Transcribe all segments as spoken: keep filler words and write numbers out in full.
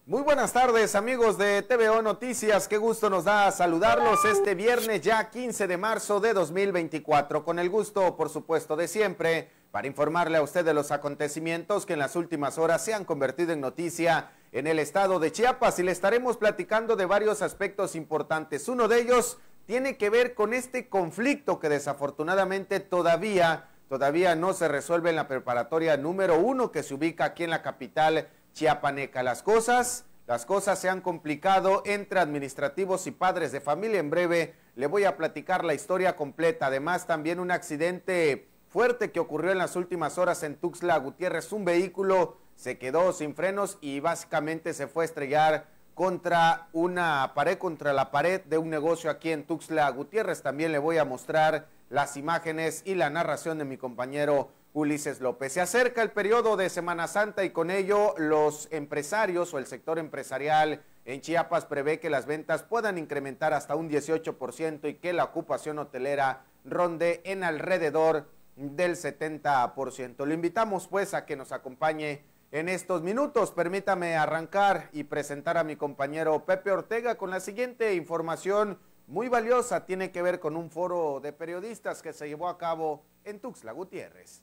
Muy buenas tardes, amigos de T V O Noticias, qué gusto nos da saludarlos este viernes ya quince de marzo de dos mil veinticuatro, con el gusto, por supuesto, de siempre, para informarle a usted de los acontecimientos que en las últimas horas se han convertido en noticia en el estado de Chiapas, y le estaremos platicando de varios aspectos importantes. Uno de ellos tiene que ver con este conflicto que desafortunadamente todavía, todavía no se resuelve en la preparatoria número uno que se ubica aquí en la capital chiapaneca. Las cosas, las cosas se han complicado entre administrativos y padres de familia. En breve le voy a platicar la historia completa. Además, también un accidente fuerte que ocurrió en las últimas horas en Tuxtla Gutiérrez. Un vehículo se quedó sin frenos y básicamente se fue a estrellar contra una pared, contra la pared de un negocio aquí en Tuxtla Gutiérrez. También le voy a mostrar las imágenes y la narración de mi compañero Ulises López. Se acerca el periodo de Semana Santa y con ello los empresarios o el sector empresarial en Chiapas prevé que las ventas puedan incrementar hasta un dieciocho por ciento y que la ocupación hotelera ronde en alrededor del setenta por ciento. Lo invitamos pues a que nos acompañe en estos minutos. Permítame arrancar y presentar a mi compañero Pepe Ortega con la siguiente información muy valiosa. Tiene que ver con un foro de periodistas que se llevó a cabo en Tuxtla Gutiérrez.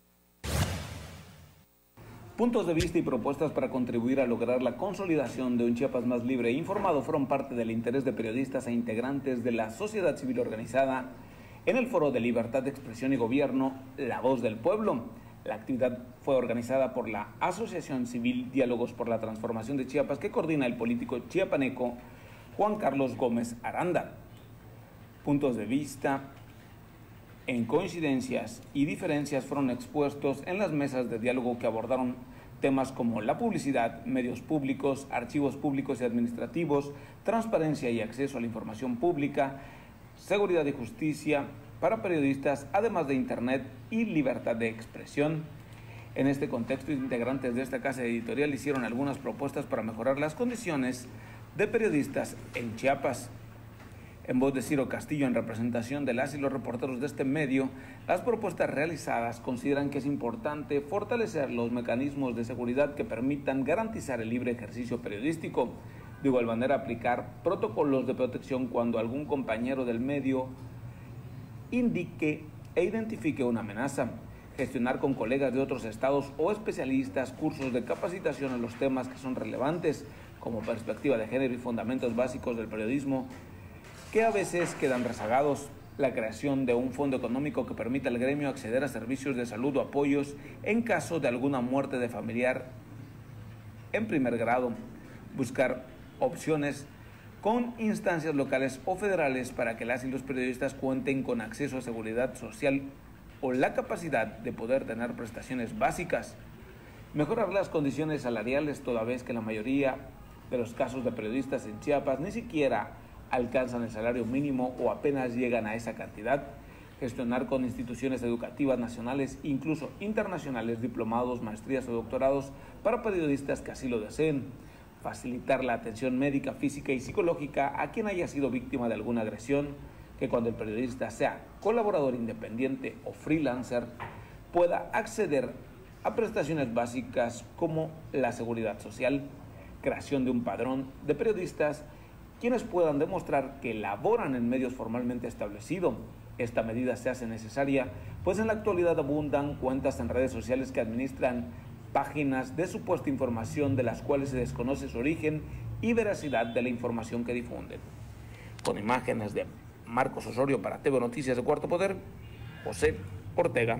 Puntos de vista y propuestas para contribuir a lograr la consolidación de un Chiapas más libre e informado fueron parte del interés de periodistas e integrantes de la sociedad civil organizada en el Foro de Libertad de Expresión y Gobierno, La Voz del Pueblo. La actividad fue organizada por la Asociación Civil Diálogos por la Transformación de Chiapas, que coordina el político chiapaneco Juan Carlos Gómez Aranda. Puntos de vista en coincidencias y diferencias fueron expuestos en las mesas de diálogo que abordaron temas como la publicidad, medios públicos, archivos públicos y administrativos, transparencia y acceso a la información pública, seguridad y justicia para periodistas, además de internet y libertad de expresión. En este contexto, integrantes de esta casa editorial hicieron algunas propuestas para mejorar las condiciones de periodistas en Chiapas. En voz de Ciro Castillo, en representación de las y los reporteros de este medio, las propuestas realizadas consideran que es importante fortalecer los mecanismos de seguridad que permitan garantizar el libre ejercicio periodístico. De igual manera, aplicar protocolos de protección cuando algún compañero del medio indique e identifique una amenaza. Gestionar con colegas de otros estados o especialistas cursos de capacitación en los temas que son relevantes, como perspectiva de género y fundamentos básicos del periodismo, que a veces quedan rezagados. La creación de un fondo económico que permita al gremio acceder a servicios de salud o apoyos en caso de alguna muerte de familiar en primer grado. Buscar opciones con instancias locales o federales para que las y los periodistas cuenten con acceso a seguridad social o la capacidad de poder tener prestaciones básicas. Mejorar las condiciones salariales, toda vez que la mayoría de los casos de periodistas en Chiapas ni siquiera alcanzan el salario mínimo o apenas llegan a esa cantidad. Gestionar con instituciones educativas nacionales, incluso internacionales, diplomados, maestrías o doctorados para periodistas que así lo deseen. Facilitar la atención médica, física y psicológica a quien haya sido víctima de alguna agresión, que cuando el periodista sea colaborador independiente o freelancer pueda acceder a prestaciones básicas como la seguridad social. Creación de un padrón de periodistas quienes puedan demostrar que laboran en medios formalmente establecidos. Esta medida se hace necesaria, pues en la actualidad abundan cuentas en redes sociales que administran páginas de supuesta información de las cuales se desconoce su origen y veracidad de la información que difunden. Con imágenes de Marcos Osorio para T V Noticias de Cuarto Poder, José Ortega.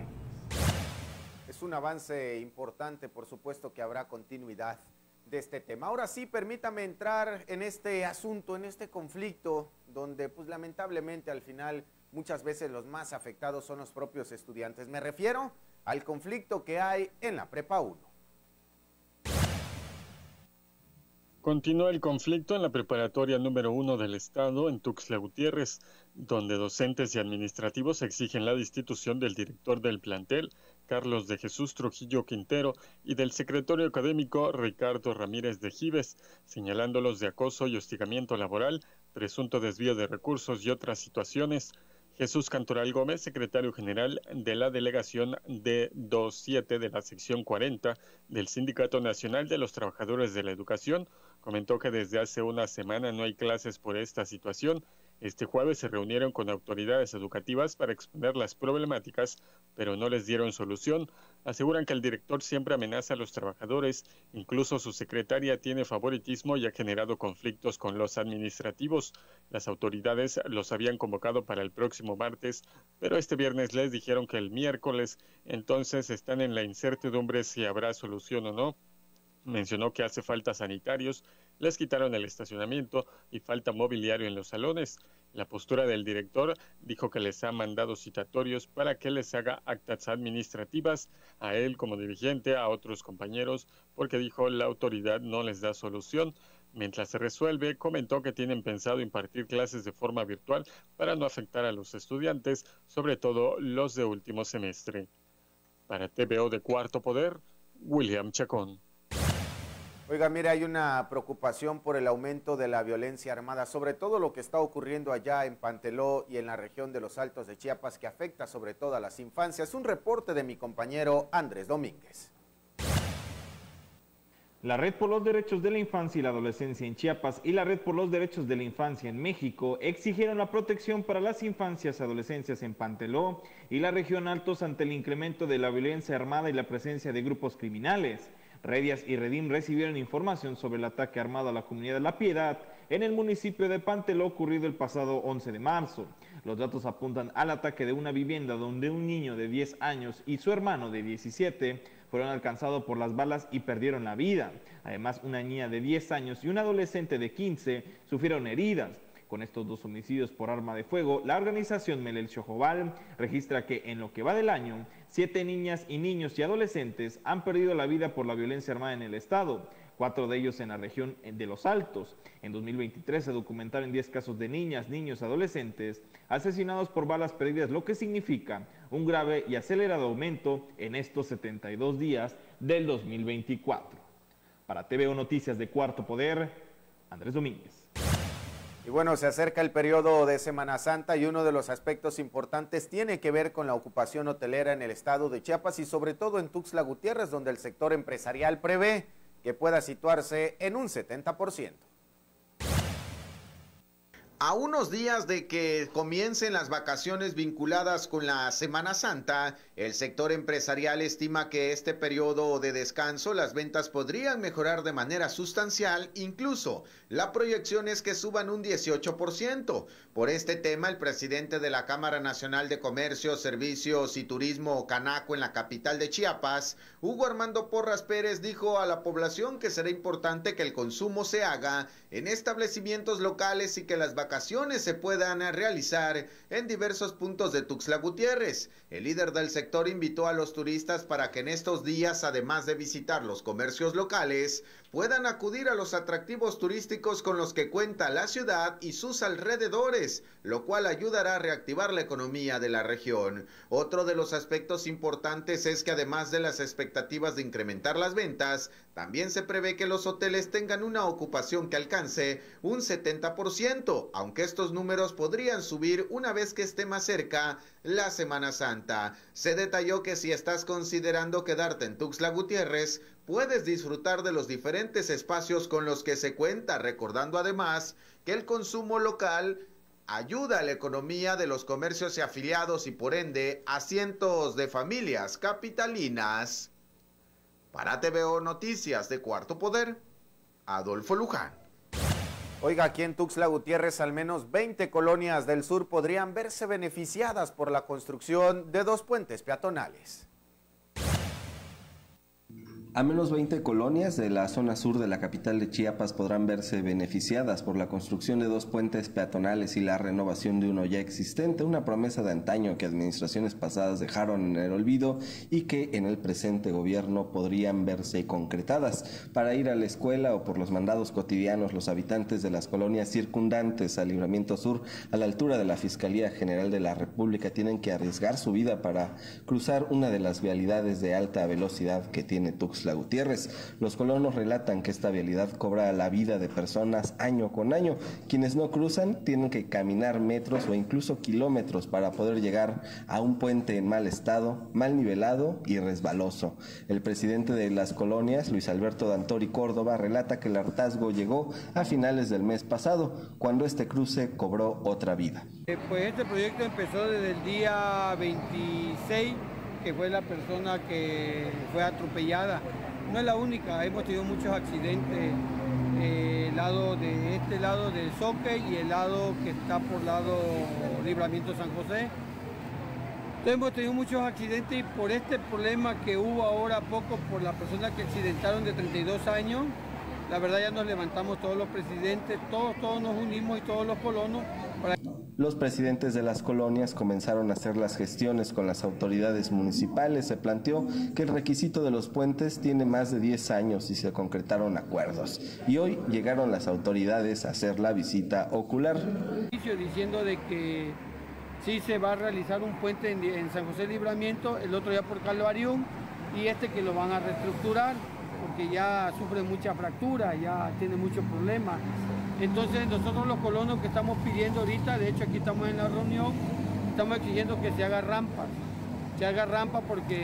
Es un avance importante, por supuesto que habrá continuidad de este tema. Ahora sí, permítame entrar en este asunto, en este conflicto, donde pues lamentablemente al final muchas veces los más afectados son los propios estudiantes. Me refiero al conflicto que hay en la Prepa uno. Continúa el conflicto en la preparatoria número uno del estado, en Tuxtla Gutiérrez, donde docentes y administrativos exigen la destitución del director del plantel, Carlos de Jesús Trujillo Quintero, y del secretario académico Ricardo Ramírez de Gives, señalándolos de acoso y hostigamiento laboral, presunto desvío de recursos y otras situaciones. Jesús Cantoral Gómez, secretario general de la delegación D veintisiete de la sección cuarenta del Sindicato Nacional de los Trabajadores de la Educación, comentó que desde hace una semana no hay clases por esta situación. Este jueves se reunieron con autoridades educativas para exponer las problemáticas, pero no les dieron solución. Aseguran que el director siempre amenaza a los trabajadores, incluso su secretaria tiene favoritismo y ha generado conflictos con los administrativos. Las autoridades los habían convocado para el próximo martes, pero este viernes les dijeron que el miércoles, entonces están en la incertidumbre si habrá solución o no. Mencionó que hace falta sanitarios, les quitaron el estacionamiento y falta mobiliario en los salones. La postura del director dijo que les ha mandado citatorios para que les haga actas administrativas a él como dirigente, a otros compañeros, porque dijo la autoridad no les da solución. Mientras se resuelve, comentó que tienen pensado impartir clases de forma virtual para no afectar a los estudiantes, sobre todo los de último semestre. Para T V O de Cuarto Poder, William Chacón. Oiga, mire, hay una preocupación por el aumento de la violencia armada, sobre todo lo que está ocurriendo allá en Panteló y en la región de los Altos de Chiapas, que afecta sobre todo a las infancias. Un reporte de mi compañero Andrés Domínguez. La Red por los Derechos de la Infancia y la Adolescencia en Chiapas y la Red por los Derechos de la Infancia en México exigieron la protección para las infancias y adolescencias en Panteló y la región Altos ante el incremento de la violencia armada y la presencia de grupos criminales. Redias y Redim recibieron información sobre el ataque armado a la comunidad de La Piedad en el municipio de Panteló ocurrido el pasado once de marzo. Los datos apuntan al ataque de una vivienda donde un niño de diez años y su hermano de diecisiete fueron alcanzados por las balas y perdieron la vida. Además, una niña de diez años y un adolescente de quince sufrieron heridas. Con estos dos homicidios por arma de fuego, la organización Melel Xojobal registra que en lo que va del año, siete niñas y niños y adolescentes han perdido la vida por la violencia armada en el estado, cuatro de ellos en la región de Los Altos. En dos mil veintitrés se documentaron diez casos de niñas, niños y adolescentes asesinados por balas perdidas, lo que significa un grave y acelerado aumento en estos setenta y dos días del dos mil veinticuatro. Para T V O Noticias de Cuarto Poder, Andrés Domínguez. Y bueno, se acerca el periodo de Semana Santa y uno de los aspectos importantes tiene que ver con la ocupación hotelera en el estado de Chiapas y sobre todo en Tuxtla Gutiérrez, donde el sector empresarial prevé que pueda situarse en un setenta por ciento. A unos días de que comiencen las vacaciones vinculadas con la Semana Santa, el sector empresarial estima que este periodo de descanso las ventas podrían mejorar de manera sustancial, incluso la proyección es que suban un dieciocho por ciento. Por este tema, el presidente de la Cámara Nacional de Comercio, Servicios y Turismo Canaco en la capital de Chiapas, Hugo Armando Porras Pérez, dijo a la población que será importante que el consumo se haga en establecimientos locales y que las vacaciones se puedan realizar en diversos puntos de Tuxtla Gutiérrez. El líder del sector invitó a los turistas para que en estos días, además de visitar los comercios locales, puedan acudir a los atractivos turísticos con los que cuenta la ciudad y sus alrededores, lo cual ayudará a reactivar la economía de la región. Otro de los aspectos importantes es que además de las expectativas de incrementar las ventas, también se prevé que los hoteles tengan una ocupación que alcance un setenta por ciento, aunque estos números podrían subir una vez que esté más cerca la Semana Santa. Se detalló que si estás considerando quedarte en Tuxtla Gutiérrez, puedes disfrutar de los diferentes espacios con los que se cuenta, recordando además que el consumo local ayuda a la economía de los comercios y afiliados y por ende a cientos de familias capitalinas. Para T V O Noticias de Cuarto Poder, Adolfo Luján. Oiga, aquí en Tuxtla Gutiérrez al menos veinte colonias del sur podrían verse beneficiadas por la construcción de dos puentes peatonales. Al menos veinte colonias de la zona sur de la capital de Chiapas podrán verse beneficiadas por la construcción de dos puentes peatonales y la renovación de uno ya existente, una promesa de antaño que administraciones pasadas dejaron en el olvido y que en el presente gobierno podrían verse concretadas. Para ir a la escuela o por los mandados cotidianos, los habitantes de las colonias circundantes al Libramiento Sur, a la altura de la Fiscalía General de la República, tienen que arriesgar su vida para cruzar una de las vialidades de alta velocidad que tiene Tuxtla Tuxtla Gutiérrez. Los colonos relatan que esta vialidad cobra la vida de personas año con año. Quienes no cruzan tienen que caminar metros o incluso kilómetros para poder llegar a un puente en mal estado, mal nivelado y resbaloso. El presidente de las colonias, Luis Alberto Dantori Córdoba, relata que el hartazgo llegó a finales del mes pasado, cuando este cruce cobró otra vida. Eh, pues este proyecto empezó desde el día veintiséis, que fue la persona que fue atropellada. No es la única, hemos tenido muchos accidentes, eh, el lado de este lado del Zoque y el lado que está por lado Libramiento San José. Entonces hemos tenido muchos accidentes y por este problema que hubo ahora poco por las personas que accidentaron de treinta y dos años, la verdad ya nos levantamos todos los presidentes, todos, todos nos unimos y todos los colonos. Para... Los presidentes de las colonias comenzaron a hacer las gestiones con las autoridades municipales. Se planteó que el requisito de los puentes tiene más de diez años y se concretaron acuerdos. Y hoy llegaron las autoridades a hacer la visita ocular. Diciendo de que sí se va a realizar un puente en, en San José Libramiento, el otro ya por Calvario, y este que lo van a reestructurar, porque ya sufre mucha fractura, ya tiene muchos problemas. Entonces nosotros los colonos que estamos pidiendo ahorita, de hecho aquí estamos en la reunión, estamos exigiendo que se haga rampa, se haga rampa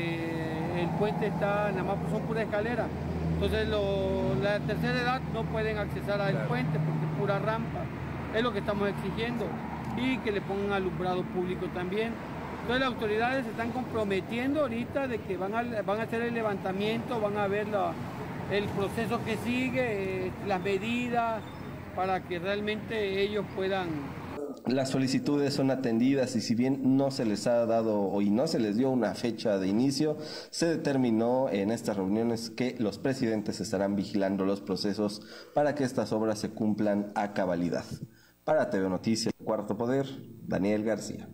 porque el puente está, nada más son puras escaleras. Entonces lo, la tercera edad no pueden accesar al puente porque es pura rampa, es lo que estamos exigiendo. Y que le pongan alumbrado público también. Entonces las autoridades se están comprometiendo ahorita de que van a, van a hacer el levantamiento, van a ver la, el proceso que sigue, eh, las medidas, para que realmente ellos puedan... Las solicitudes son atendidas y si bien no se les ha dado y no se les dio una fecha de inicio, se determinó en estas reuniones que los presidentes estarán vigilando los procesos para que estas obras se cumplan a cabalidad. Para T V Noticias, Cuarto Poder, Daniel García.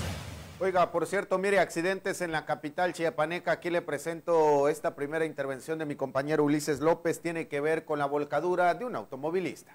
Oiga, por cierto, mire, accidentes en la capital chiapaneca. Aquí le presento esta primera intervención de mi compañero Ulises López. Tiene que ver con la volcadura de un automovilista.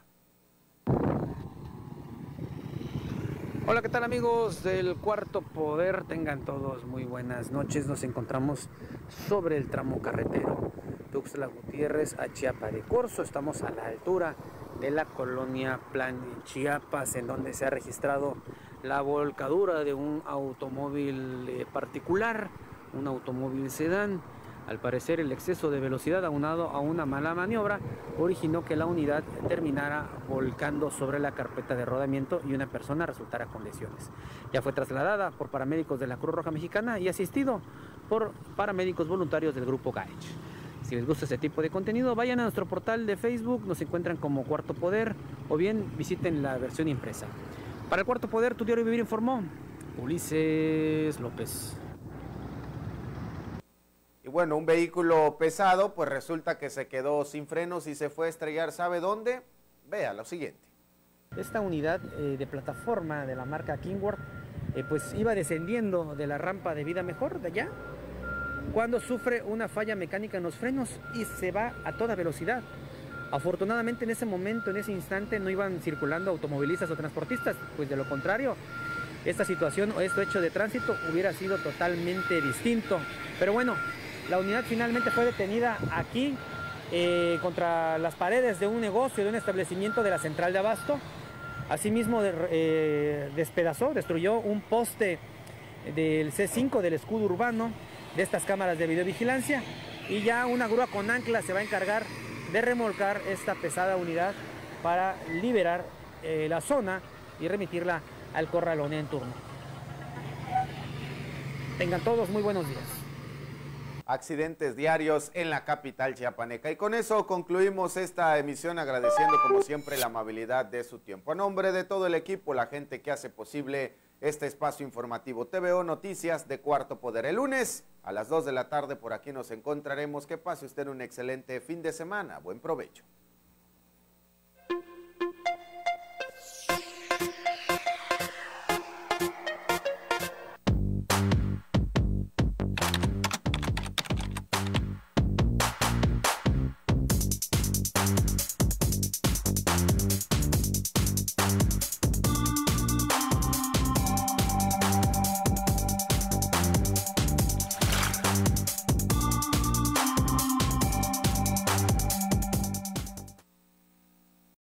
Hola, ¿qué tal amigos del Cuarto Poder? Tengan todos muy buenas noches. Nos encontramos sobre el tramo carretero Tuxtla Gutiérrez a Chiapa de Corzo. Estamos a la altura de la colonia Plan Chiapas, en donde se ha registrado la volcadura de un automóvil eh, particular, un automóvil sedán. Al parecer el exceso de velocidad aunado a una mala maniobra originó que la unidad terminara volcando sobre la carpeta de rodamiento y una persona resultara con lesiones. Ya fue trasladada por paramédicos de la Cruz Roja Mexicana y asistido por paramédicos voluntarios del Grupo Gaech. Si les gusta este tipo de contenido, vayan a nuestro portal de Facebook, nos encuentran como Cuarto Poder, o bien visiten la versión impresa. Para el Cuarto Poder, Tu Diario Vivir informó Ulises López. Y bueno, un vehículo pesado, pues resulta que se quedó sin frenos y se fue a estrellar, ¿sabe dónde? Vea lo siguiente. Esta unidad eh, de plataforma de la marca Kingworth, eh, pues iba descendiendo de la rampa de Vida Mejor, de allá, cuando sufre una falla mecánica en los frenos y se va a toda velocidad. Afortunadamente en ese momento, en ese instante, no iban circulando automovilistas o transportistas, pues de lo contrario, esta situación o este hecho de tránsito hubiera sido totalmente distinto. Pero bueno, la unidad finalmente fue detenida aquí, eh, contra las paredes de un negocio, de un establecimiento de la central de abasto. Asimismo, de, eh, despedazó, destruyó un poste del C cinco, del escudo urbano, de estas cámaras de videovigilancia, y ya una grúa con ancla se va a encargar de remolcar esta pesada unidad para liberar eh, la zona y remitirla al corralón en turno. Tengan todos muy buenos días. Accidentes diarios en la capital chiapaneca. Y con eso concluimos esta emisión, agradeciendo como siempre la amabilidad de su tiempo. A nombre de todo el equipo, la gente que hace posible este espacio informativo T V O Noticias de Cuarto Poder. El lunes a las dos de la tarde por aquí nos encontraremos. Que pase usted un excelente fin de semana. Buen provecho.